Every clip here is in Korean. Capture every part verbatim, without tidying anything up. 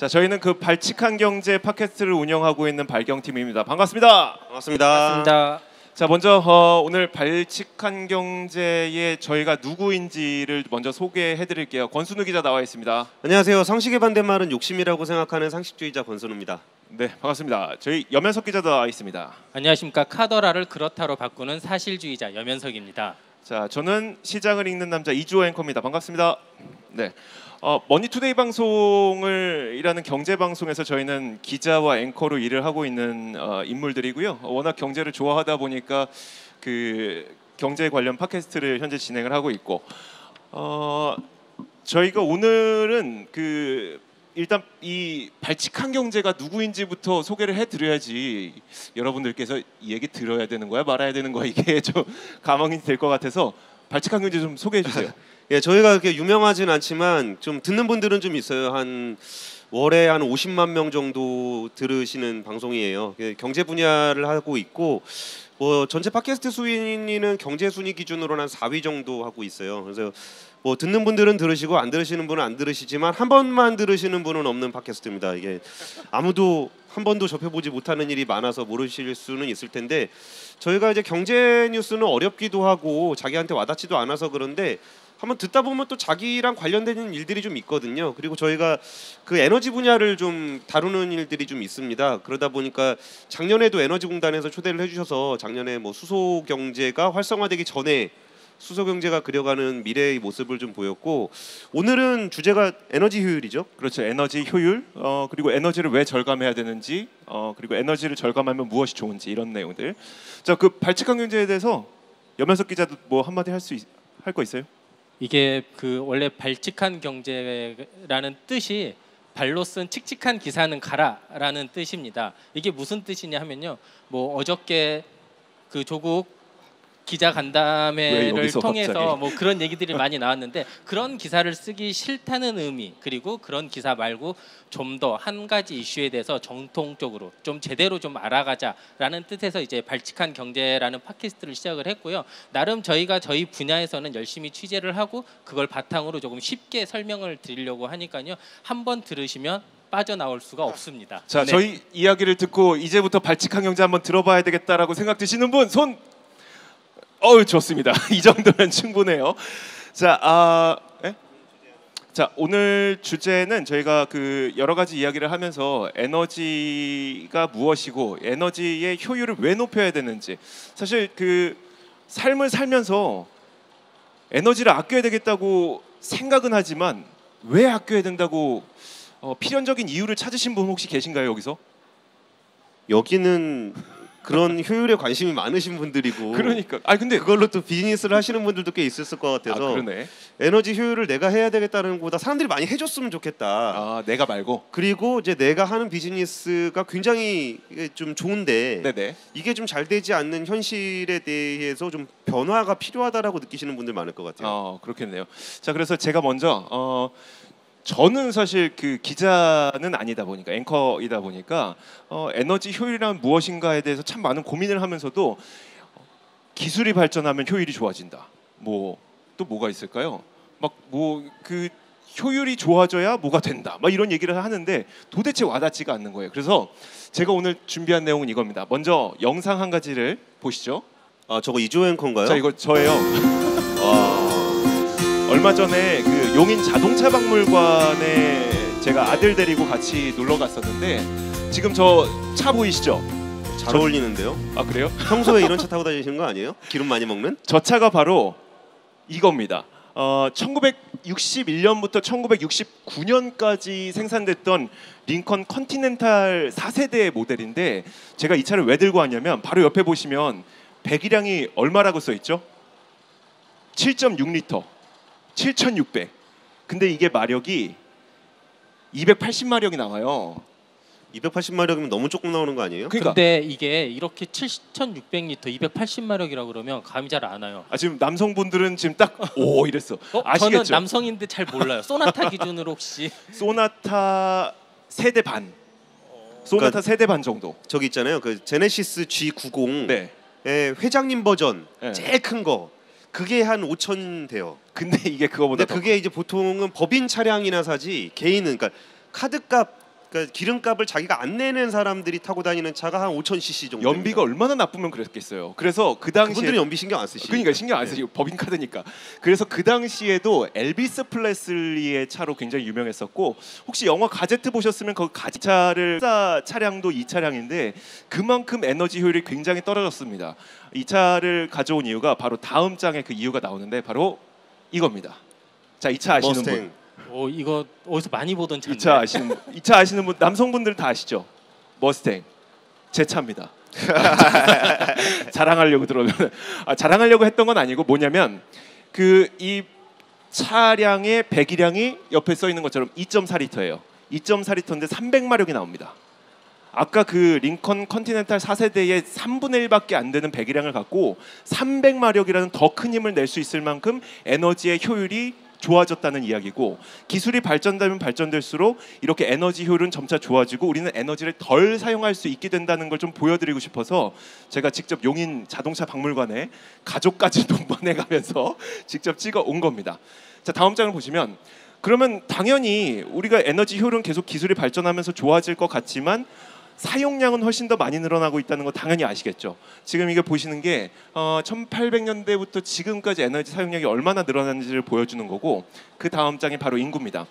자, 저희는 그 발칙한 경제 팟캐스트를 운영하고 있는 발경팀입니다. 반갑습니다. 반갑습니다. 반갑습니다. 자, 먼저 어, 오늘 발칙한 경제의 저희가 누구인지를 먼저 소개해드릴게요. 권순우 기자 나와 있습니다. 안녕하세요. 상식의 반대말은 욕심이라고 생각하는 상식주의자 권순우입니다. 네, 반갑습니다. 저희 여면석 기자도 나와 있습니다. 안녕하십니까. 카더라를 그렇다로 바꾸는 사실주의자 여면석입니다. 자, 저는 시장을 읽는 남자 이주호 앵커입니다. 반갑습니다. 네, 어, 머니투데이 방송을 이라는 경제 방송에서 저희는 기자와 앵커로 일을 하고 있는 어, 인물들이고요. 워낙 경제를 좋아하다 보니까 그 경제 관련 팟캐스트를 현재 진행을 하고 있고, 어, 저희가 오늘은 그 일단 이 발칙한 경제가 누구인지부터 소개를 해드려야지 여러분들께서 이 얘기 들어야 되는 거야 말아야 되는 거야 이게 좀 가망이 될 것 같아서 발칙한 경제 좀 소개해 주세요. 예, 저희가 그렇게 유명하진 않지만 좀 듣는 분들은 좀 있어요. 한 월에 한 오십만 명 정도 들으시는 방송이에요. 경제 분야를 하고 있고 뭐 전체 팟캐스트 순위는 경제 순위 기준으로 한 사 위 정도 하고 있어요. 그래서 뭐 듣는 분들은 들으시고 안 들으시는 분은 안 들으시지만 한 번만 들으시는 분은 없는 팟캐스트입니다. 이게 아무도 한 번도 접해보지 못하는 일이 많아서 모르실 수는 있을 텐데 저희가 이제 경제 뉴스는 어렵기도 하고 자기한테 와닿지도 않아서 그런데 한번 듣다 보면 또 자기랑 관련되는 일들이 좀 있거든요. 그리고 저희가 그 에너지 분야를 좀 다루는 일들이 좀 있습니다. 그러다 보니까 작년에도 에너지공단에서 초대를 해주셔서 작년에 뭐 수소 경제가 활성화되기 전에 수소 경제가 그려가는 미래의 모습을 좀 보였고 오늘은 주제가 에너지 효율이죠. 그렇죠. 에너지 효율, 어, 그리고 에너지를 왜 절감해야 되는지, 어, 그리고 에너지를 절감하면 무엇이 좋은지 이런 내용들. 자, 그 발칙한 경제에 대해서 여면석 기자도 뭐 한마디 할 수 할 거 있어요? 이게 그 원래 발칙한 경제라는 뜻이 발로 쓴 칙칙한 기사는 가라라는 뜻입니다. 이게 무슨 뜻이냐 하면요. 뭐 어저께 그 조국 기자 간담회를 통해서 갑자기? 뭐 그런 얘기들이 많이 나왔는데 그런 기사를 쓰기 싫다는 의미 그리고 그런 기사 말고 좀 더 한 가지 이슈에 대해서 정통적으로 좀 제대로 좀 알아가자라는 뜻에서 이제 발칙한 경제라는 팟캐스트를 시작을 했고요. 나름 저희가 저희 분야에서는 열심히 취재를 하고 그걸 바탕으로 조금 쉽게 설명을 드리려고 하니까요. 한번 들으시면 빠져나올 수가 없습니다. 자, 네. 저희 이야기를 듣고 이제부터 발칙한 경제 한번 들어봐야 되겠다라고 생각 드시는 분 손. 어우, 좋습니다. 이 정도면 충분해요. 자, 아, 예? 자, 오늘 주제는 저희가 그 여러 가지 이야기를 하면서 에너지가 무엇이고 에너지의 효율을 왜 높여야 되는지, 사실 그 삶을 살면서 에너지를 아껴야 되겠다고 생각은 하지만 왜 아껴야 된다고 어, 필연적인 이유를 찾으신 분 혹시 계신가요, 여기서? 여기는 그런 효율에 관심이 많으신 분들이고 그러니까 아 근데 그걸로 또 비즈니스를 하시는 분들도 꽤 있었을 것 같아서 아, 그러네. 에너지 효율을 내가 해야 되겠다는 것보다 사람들이 많이 해줬으면 좋겠다. 아, 내가 말고. 그리고 이제 내가 하는 비즈니스가 굉장히 좀 좋은데 네네. 이게 좀 잘 되지 않는 현실에 대해서 좀 변화가 필요하다라고 느끼시는 분들 많을 것 같아요. 어, 그렇겠네요. 자, 그래서 제가 먼저 어, 저는 사실 그 기자는 아니다 보니까 앵커이다 보니까 어, 에너지 효율이란 무엇인가에 대해서 참 많은 고민을 하면서도 기술이 발전하면 효율이 좋아진다. 뭐 또 뭐가 있을까요? 막 뭐 그 효율이 좋아져야 뭐가 된다. 막 이런 얘기를 하는데 도대체 와닿지가 않는 거예요. 그래서 제가 오늘 준비한 내용은 이겁니다. 먼저 영상 한 가지를 보시죠. 아, 저거 이조 앵커인가요? 자, 이거 저예요. 와. 얼마 전에 그 용인 자동차 박물관에 제가 아들 데리고 같이 놀러 갔었는데 지금 저 차 보이시죠? 잘 저- 어울리는데요? 아, 그래요? 평소에 이런 차 타고 다니시는 거 아니에요? 기름 많이 먹는? 저 차가 바로 이겁니다. 어, 천구백육십일 년부터 천구백육십구 년까지 생산됐던 링컨 컨티넨탈 사 세대 모델인데 제가 이 차를 왜 들고 왔냐면 바로 옆에 보시면 배기량이 얼마라고 써 있죠? 칠 점 육 리터. 칠천육백. 근데 이게 마력이 이백팔십 마력이 나와요. 이백팔십 마력이면 너무 조금 나오는 거 아니에요? 그러니까 근데 이게 이렇게 칠천육백 리터 이백팔십 마력이라 그러면 감이 잘 안 와요. 아, 지금 남성분들은 지금 딱 오 이랬어. 어? 아시겠죠? 저는 남성인데 잘 몰라요. 소나타 기준으로 혹시 소나타 세대 반. 소나타 그러니까 세대 반 정도. 저기 있잖아요. 그 제네시스 지 구십의 네. 회장님 버전 네. 제일 큰 거. 그게 한 오천 돼요. 근데 이게 그거보다 근데 그게 이제 보통은 법인 차량이나 사지 개인은 그러니까 카드값 그러니까 기름값을 자기가 안 내는 사람들이 타고 다니는 차가 한 오천 씨씨 정도. 연비가 얼마나 나쁘면 그랬겠어요. 그래서 그 당시에 그분들은 연비 신경 안 쓰시죠. 그러니까 신경 안 쓰시고 법인카드니까. 그래서 그 당시에도 엘비스 프레슬리의 차로 굉장히 유명했었고, 혹시 영화 가제트 보셨으면 그 가제차를 차량도 이 차량인데 그만큼 에너지 효율이 굉장히 떨어졌습니다. 이 차를 가져온 이유가 바로 다음 장에 그 이유가 나오는데 바로 이겁니다. 자, 이 차 아시는 머스탱. 분? 오, 이거 어디서 많이 보던 차인데. 이 차 아시는 이 차 아시는 분, 남성분들 다 아시죠? 머스탱 제 차입니다. 자랑하려고 들어오면 아, 자랑하려고 했던 건 아니고 뭐냐면 그 이 차량의 배기량이 옆에 써 있는 것처럼 이 점 사 리터예요. 이 점 사 리터인데 삼백 마력이 나옵니다. 아까 그 링컨 컨티넨탈 사 세대의 삼분의 일밖에 안 되는 배기량을 갖고 삼백 마력이라는 더 큰 힘을 낼 수 있을 만큼 에너지의 효율이 좋아졌다는 이야기고, 기술이 발전되면 발전될수록 이렇게 에너지 효율은 점차 좋아지고 우리는 에너지를 덜 사용할 수 있게 된다는 걸 좀 보여드리고 싶어서 제가 직접 용인 자동차 박물관에 가족까지 동반해 가면서 직접 찍어 온 겁니다. 자, 다음 장을 보시면, 그러면 당연히 우리가 에너지 효율은 계속 기술이 발전하면서 좋아질 것 같지만 사용량은 훨씬 더 많이 늘어나고 있다는 거 당연히 아시겠죠. 지금 이게 보시는 게 어, 천팔백 년대부터 지금까지 에너지 사용량이 얼마나 늘어났는지를 보여주는 거고, 그 다음 장이 바로 인구입니다.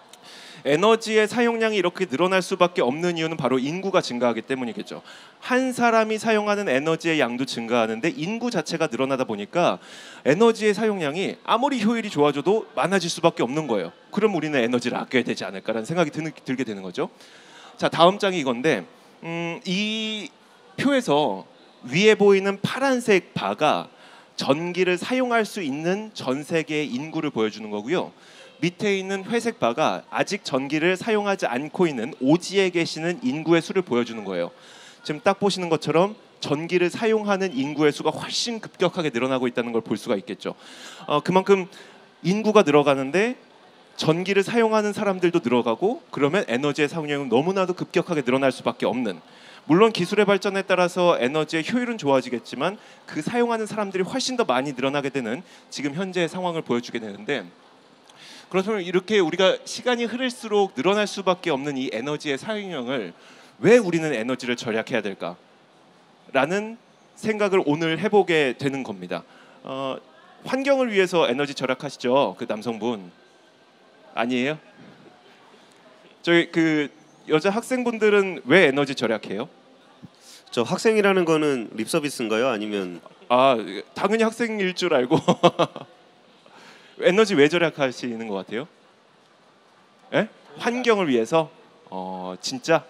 에너지의 사용량이 이렇게 늘어날 수밖에 없는 이유는 바로 인구가 증가하기 때문이겠죠. 한 사람이 사용하는 에너지의 양도 증가하는데 인구 자체가 늘어나다 보니까 에너지의 사용량이 아무리 효율이 좋아져도 많아질 수밖에 없는 거예요. 그럼 우리는 에너지를 아껴야 되지 않을까라는 생각이 드는, 들게 되는 거죠. 자, 다음 장이 이건데, 음, 이 표에서 위에 보이는 파란색 바가 전기를 사용할 수 있는 전 세계의 인구를 보여주는 거고요. 밑에 있는 회색 바가 아직 전기를 사용하지 않고 있는 오지에 계시는 인구의 수를 보여주는 거예요. 지금 딱 보시는 것처럼 전기를 사용하는 인구의 수가 훨씬 급격하게 늘어나고 있다는 걸 볼 수가 있겠죠. 어, 그만큼 인구가 늘어가는데 전기를 사용하는 사람들도 늘어가고, 그러면 에너지의 사용량은 너무나도 급격하게 늘어날 수밖에 없는, 물론 기술의 발전에 따라서 에너지의 효율은 좋아지겠지만 그 사용하는 사람들이 훨씬 더 많이 늘어나게 되는 지금 현재의 상황을 보여주게 되는데, 그렇다면 이렇게 우리가 시간이 흐를수록 늘어날 수밖에 없는 이 에너지의 사용량을 왜 우리는 에너지를 절약해야 될까? 라는 생각을 오늘 해보게 되는 겁니다. 어, 환경을 위해서 에너지 절약하시죠? 그 남성분 아니에요? 저희 그 여자 학생분들은 왜 에너지 절약해요? 저 학생이라는 거는 립 서비스인가요? 아니면 아, 당연히 학생일 줄 알고 에너지 왜 절약하시는 것 같아요? 예? 환경을 위해서? 어, 진짜?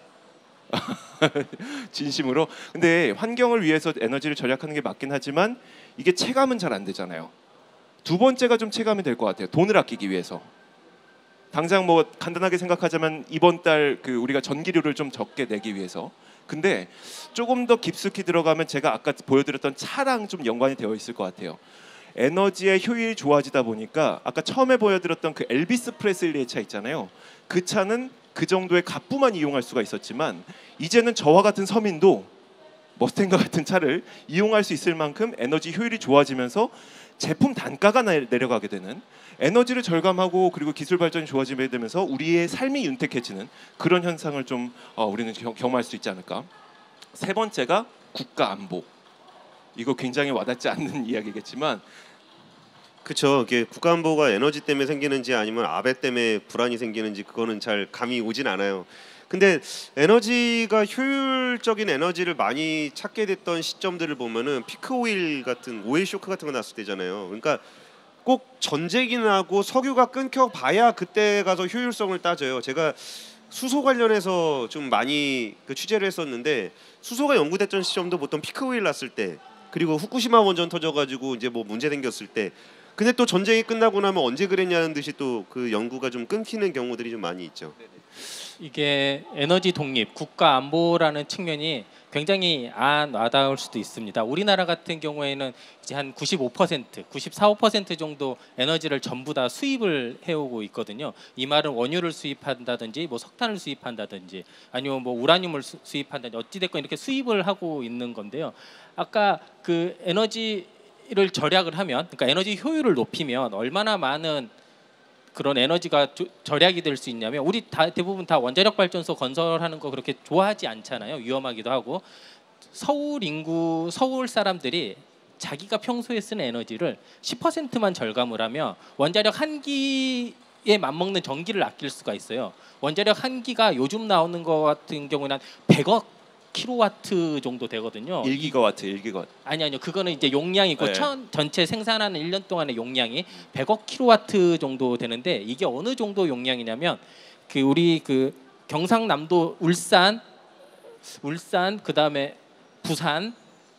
진심으로? 근데 환경을 위해서 에너지를 절약하는 게 맞긴 하지만 이게 체감은 잘 안 되잖아요. 두 번째가 좀 체감이 될 것 같아요. 돈을 아끼기 위해서. 당장 뭐 간단하게 생각하자면 이번 달 그 우리가 전기료를 좀 적게 내기 위해서. 근데 조금 더 깊숙이 들어가면 제가 아까 보여드렸던 차랑 좀 연관이 되어 있을 것 같아요. 에너지의 효율이 좋아지다 보니까 아까 처음에 보여드렸던 그 엘비스 프레슬리의 차 있잖아요. 그 차는 그 정도의 값부만 이용할 수가 있었지만 이제는 저와 같은 서민도 머스탱과 같은 차를 이용할 수 있을 만큼 에너지 효율이 좋아지면서 제품 단가가 내려가게 되는, 에너지를 절감하고 그리고 기술 발전이 좋아지게 되면서 우리의 삶이 윤택해지는 그런 현상을 좀 어, 우리는 경, 경험할 수 있지 않을까. 세 번째가 국가 안보. 이거 굉장히 와닿지 않는 이야기겠지만, 그렇죠. 이게 국가안보가 에너지 때문에 생기는지 아니면 아베 때문에 불안이 생기는지 그거는 잘 감이 오진 않아요. 근데 에너지가 효율적인 에너지를 많이 찾게 됐던 시점들을 보면은 피크 오일 같은 오일 쇼크 같은 거 났을 때잖아요. 그러니까 꼭 전쟁이 나고 석유가 끊겨 봐야 그때 가서 효율성을 따져요. 제가 수소 관련해서 좀 많이 그 취재를 했었는데, 수소가 연구됐던 시점도 보통 피크 오일 났을 때, 그리고 후쿠시마 원전 터져가지고 이제 뭐 문제 생겼을 때. 근데 또 전쟁이 끝나고 나면 언제 그랬냐는 듯이 또 그 연구가 좀 끊기는 경우들이 좀 많이 있죠. 이게 에너지 독립, 국가 안보라는 측면이 굉장히 안 와닿을 수도 있습니다. 우리나라 같은 경우에는 이제 한 구십오 퍼센트, 구십사, 오 퍼센트 정도 에너지를 전부 다 수입을 해오고 있거든요. 이 말은 원유를 수입한다든지, 뭐 석탄을 수입한다든지, 아니면 뭐 우라늄을 수, 수입한다든지, 어찌 됐건 이렇게 수입을 하고 있는 건데요. 아까 그 에너지를 절약을 하면, 그러니까 에너지 효율을 높이면 얼마나 많은 그런 에너지가 조, 절약이 될 수 있냐면 우리 다 대부분 다 원자력 발전소 건설하는 거 그렇게 좋아하지 않잖아요. 위험하기도 하고 서울 인구 서울 사람들이 자기가 평소에 쓰는 에너지를 십 퍼센트만 절감을 하면 원자력 한 기에 맞먹는 전기를 아낄 수가 있어요. 원자력 한 기가 요즘 나오는 거 같은 경우는 한 백억 킬로와트 정도 되거든요. 일 기가와트, 일 기가와트. 아니 아니요. 그거는 이제 용량이고 네. 천, 전체 생산하는 일 년 동안의 용량이 백억 킬로와트 정도 되는데 이게 어느 정도 용량이냐면 그 우리 그 경상남도 울산 울산 그다음에 부산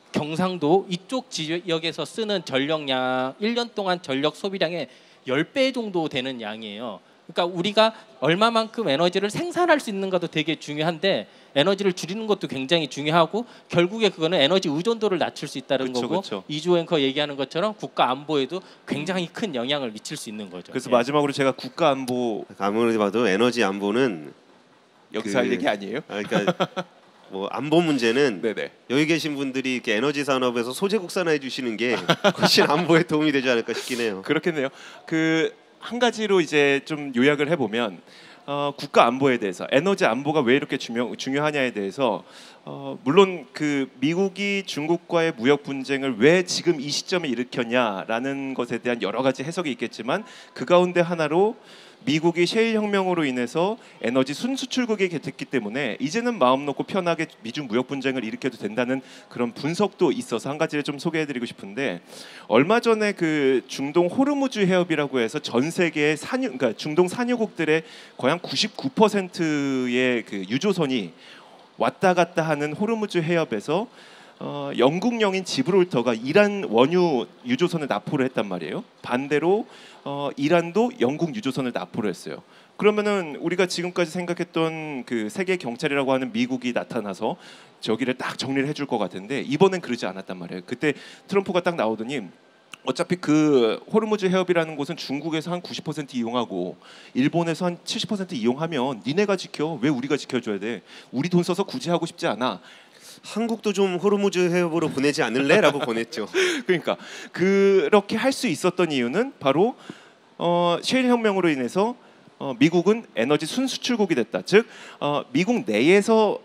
경상도 이쪽 지역에서 쓰는 전력량 일 년 동안 전력 소비량의 십 배 정도 되는 양이에요. 그러니까 우리가 얼마만큼 에너지를 생산할 수 있는가도 되게 중요한데 에너지를 줄이는 것도 굉장히 중요하고 결국에 그거는 에너지 의존도를 낮출 수 있다는 그쵸, 거고 그쵸. 이주 앵커 얘기하는 것처럼 국가 안보에도 굉장히 큰 영향을 미칠 수 있는 거죠. 그래서 예. 마지막으로 제가 국가 안보 아무리 봐도 에너지 안보는 여기서 그- 할 얘기 아니에요? 아, 그러니까 뭐 안보 문제는 네네. 여기 계신 분들이 이렇게 에너지 산업에서 소재 국산화해 주시는 게 훨씬 안보에 도움이 되지 않을까 싶긴 해요. 그렇겠네요. 그 한 가지로 이제 좀 요약을 해보면 어, 국가 안보에 대해서 에너지 안보가 왜 이렇게 중요, 중요하냐에 대해서 어, 물론 그 미국이 중국과의 무역 분쟁을 왜 지금 이 시점에 일으켰냐라는 것에 대한 여러 가지 해석이 있겠지만 그 가운데 하나로 미국이 셰일 혁명으로 인해서 에너지 순수출국이 됐기 때문에 이제는 마음 놓고 편하게 미중 무역 분쟁을 일으켜도 된다는 그런 분석도 있어서 한 가지를 좀 소개해드리고 싶은데 얼마 전에 그 중동 호르무즈 해협이라고 해서 전 세계의 산유, 그러니까 중동 산유국들의 거의 한 구십구 퍼센트의 그 유조선이 왔다 갔다 하는 호르무즈 해협에서 어, 영국령인 지브롤터가 이란 원유 유조선을 납포를 했단 말이에요. 반대로 어, 이란도 영국 유조선을 납포를 했어요. 그러면은 우리가 지금까지 생각했던 그 세계 경찰이라고 하는 미국이 나타나서 저기를 딱 정리를 해줄 것 같은데 이번엔 그러지 않았단 말이에요. 그때 트럼프가 딱 나오더니 어차피 그 호르무즈 해협이라는 곳은 중국에서 한 구십 퍼센트 이용하고 일본에서 한 칠십 퍼센트 이용하면 니네가 지켜 왜 우리가 지켜줘야 돼? 우리 돈 써서 굳이 하고 싶지 않아. 한국도 좀 호르무즈 해협으로 보내지 않을래?라고 보냈죠. 그러니까 그렇게 할 수 있었던 이유는 바로 어, 셰일 혁명으로 인해서 어, 미국은 에너지 순수출국이 됐다. 즉 어, 미국 내에서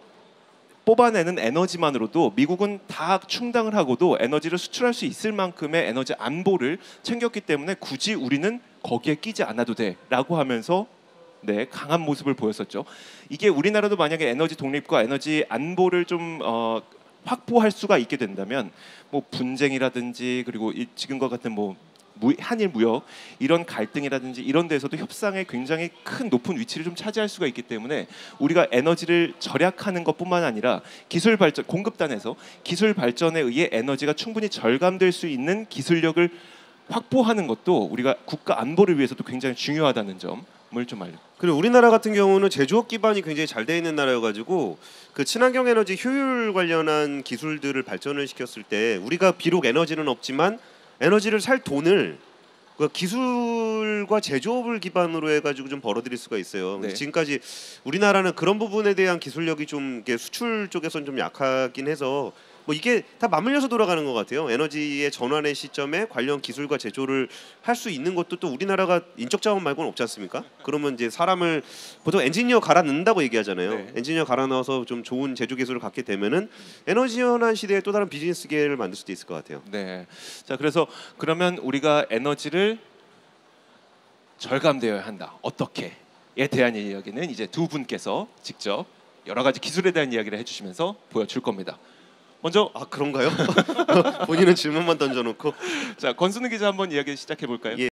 뽑아내는 에너지만으로도 미국은 다 충당을 하고도 에너지를 수출할 수 있을 만큼의 에너지 안보를 챙겼기 때문에 굳이 우리는 거기에 끼지 않아도 돼라고 하면서 네, 강한 모습을 보였었죠. 이게 우리나라도 만약에 에너지 독립과 에너지 안보를 좀 어, 확보할 수가 있게 된다면 뭐 분쟁이라든지 그리고 이, 지금과 같은 뭐 무, 한일 무역 이런 갈등이라든지 이런 데서도 협상에 굉장히 큰 높은 위치를 좀 차지할 수가 있기 때문에 우리가 에너지를 절약하는 것뿐만 아니라 기술 발전 공급단에서 기술 발전에 의해 에너지가 충분히 절감될 수 있는 기술력을 확보하는 것도 우리가 국가 안보를 위해서도 굉장히 중요하다는 점을 좀 알려. 그리고 우리나라 같은 경우는 제조업 기반이 굉장히 잘 돼 있는 나라여가지고 그 친환경 에너지 효율 관련한 기술들을 발전을 시켰을 때 우리가 비록 에너지는 없지만 에너지를 살 돈을 그 기술과 제조업을 기반으로 해가지고 좀 벌어들일 수가 있어요. 네. 지금까지 우리나라는 그런 부분에 대한 기술력이 좀 이게 수출 쪽에서는 좀 약하긴 해서 뭐 이게 다 맞물려서 돌아가는 것 같아요. 에너지의 전환의 시점에 관련 기술과 제조를 할 수 있는 것도 또 우리나라가 인적 자원 말고는 없지 않습니까? 그러면 이제 사람을 보통 엔지니어 갈아 넣는다고 얘기하잖아요. 네. 엔지니어 갈아 넣어서 좀 좋은 제조 기술을 갖게 되면은 에너지 연한 시대에 또 다른 비즈니스 기회를 만들 수도 있을 것 같아요. 네. 자, 그래서 그러면 우리가 에너지를 절감되어야 한다. 어떻게?에 대한 이야기는 이제 두 분께서 직접 여러 가지 기술에 대한 이야기를 해주시면서 보여줄 겁니다. 먼저 아 그런가요? 본인은 질문만 던져놓고 자 권순우 기자 한번 이야기 시작해 볼까요? 예.